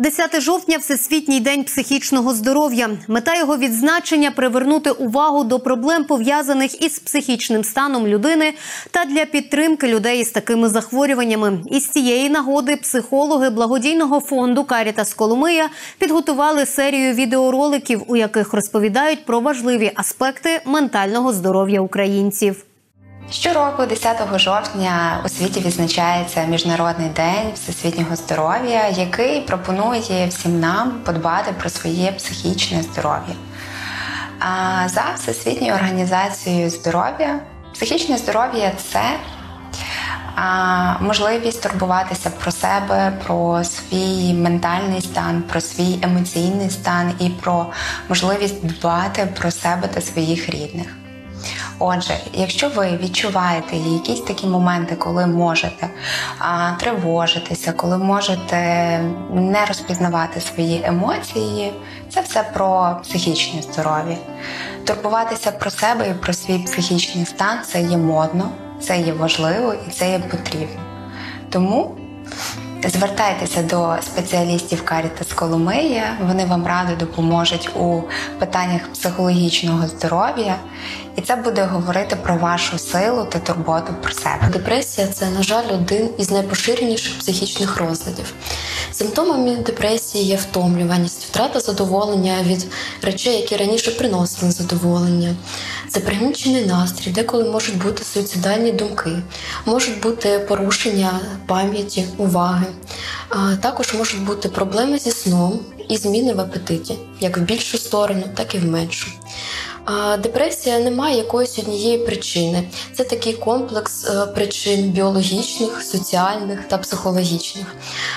10 жовтня – Всесвітній день психічного здоров'я. Мета його відзначення – привернути увагу до проблем, пов'язаних із психічним станом людини та для підтримки людей із такими захворюваннями. Із цієї нагоди психологи благодійного фонду «Карітас Коломия» підготували серію відеороликів, у яких розповідають про важливі аспекти ментального здоров'я українців. Щороку 10 жовтня у світі відзначається Міжнародний день всесвітнього здоров'я, який пропонує всім нам подбати про своє психічне здоров'я. А за Всесвітньою організацією здоров'я, психічне здоров'я – це можливість турбуватися про себе, про свій ментальний стан, про свій емоційний стан і про можливість дбати про себе та своїх рідних. Отже, якщо ви відчуваєте якісь такі моменти, коли можете тривожитися, коли можете не розпізнавати свої емоції, це все про психічне здоров'я. Турбуватися про себе і про свій психічний стан – це є модно, це є важливо і це є потрібно. Тому звертайтеся до спеціалістів «Карітас Коломия», вони вам радо допоможуть у питаннях психологічного здоров'я, і це буде говорити про вашу силу та турботу про себе. Депресія – це, на жаль, один із найпоширеніших психічних розладів. Симптомами депресії є втомлюваність, втрата задоволення від речей, які раніше приносили задоволення. Це пригнічений настрій, деколи можуть бути суїцидальні думки, можуть бути порушення пам'яті, уваги. Також можуть бути проблеми зі сном і зміни в апетиті, як в більшу сторону, так і в меншу. Депресія не має якоїсь однієї причини. Це такий комплекс причин біологічних, соціальних та психологічних.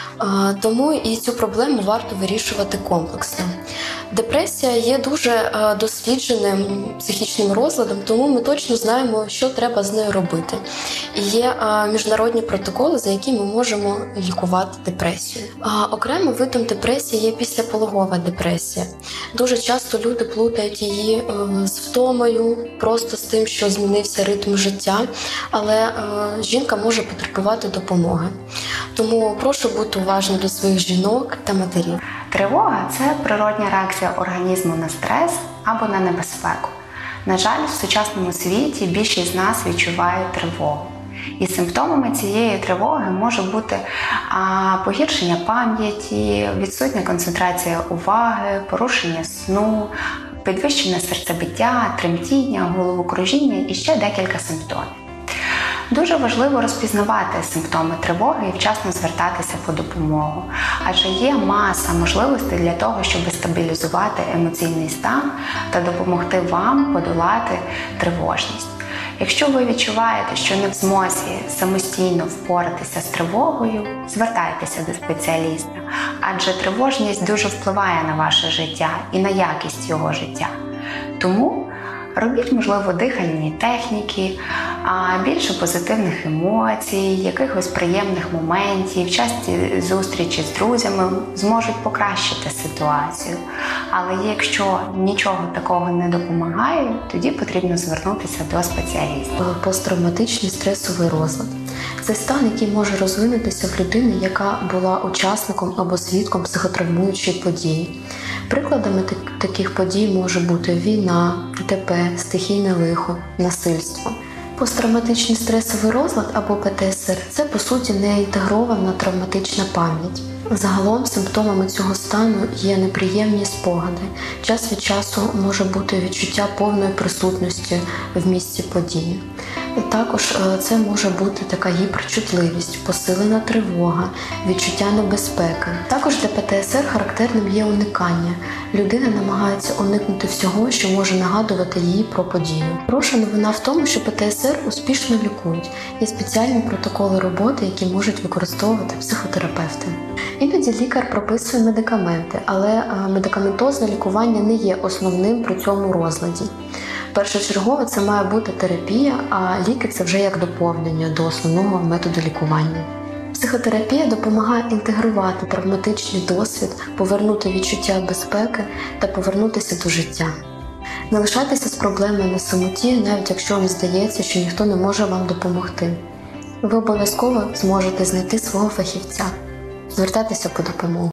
Тому і цю проблему варто вирішувати комплексно. Депресія є дуже дослідженим психічним розладом, тому ми точно знаємо, що треба з нею робити. І є міжнародні протоколи, за які ми можемо лікувати депресію. Окремим видом депресії є післяпологова депресія. Дуже часто люди плутають її з втомою, просто з тим, що змінився ритм життя, але жінка може потребувати допомоги. Тому прошу бути уважними до своїх жінок та матерів. Тривога – це природня реакція організму на стрес або на небезпеку. На жаль, в сучасному світі більшість з нас відчувають тривогу. І симптомами цієї тривоги може бути погіршення пам'яті, відсутня концентрація уваги, порушення сну, підвищене серцебиття, тремтіння, головокружіння і ще декілька симптомів. Дуже важливо розпізнавати симптоми тривоги і вчасно звертатися по допомогу, адже є маса можливостей для того, щоб стабілізувати емоційний стан та допомогти вам подолати тривожність. Якщо ви відчуваєте, що не в змозі самостійно впоратися з тривогою, звертайтеся до спеціаліста, адже тривожність дуже впливає на ваше життя і на якість його життя. Тому робіть, можливо, дихальні техніки, більше позитивних емоцій, якихось приємних моментів, часті зустрічі з друзями зможуть покращити ситуацію. Але якщо нічого такого не допомагає, тоді потрібно звернутися до спеціаліста. Посттравматичний стресовий розлад – це стан, який може розвинутися в людини, яка була учасником або свідком психотравмуючої події. Прикладами таких подій може бути війна, ДТП, стихійне лихо, насильство. Посттравматичний стресовий розлад або ПТСР – це, по суті, неінтегрована травматична пам'ять. Загалом симптомами цього стану є неприємні спогади. Час від часу може бути відчуття повної присутності в місці події. Також це може бути така гіперчутливість, посилена тривога, відчуття небезпеки. Також для ПТСР характерним є уникання. Людина намагається уникнути всього, що може нагадувати їй про подію. Хороша новина в тому, що ПТСР успішно лікують. Є спеціальні протоколи роботи, які можуть використовувати психотерапевти. Іноді лікар прописує медикаменти, але медикаментозне лікування не є основним при цьому розладі. Першочергово це має бути терапія, а ліки – це вже як доповнення до основного методу лікування. Психотерапія допомагає інтегрувати травматичний досвід, повернути відчуття безпеки та повернутися до життя. Не лишайтеся з проблемою на самоті, навіть якщо вам здається, що ніхто не може вам допомогти. Ви обов'язково зможете знайти свого фахівця. Звертайтеся по допомогу.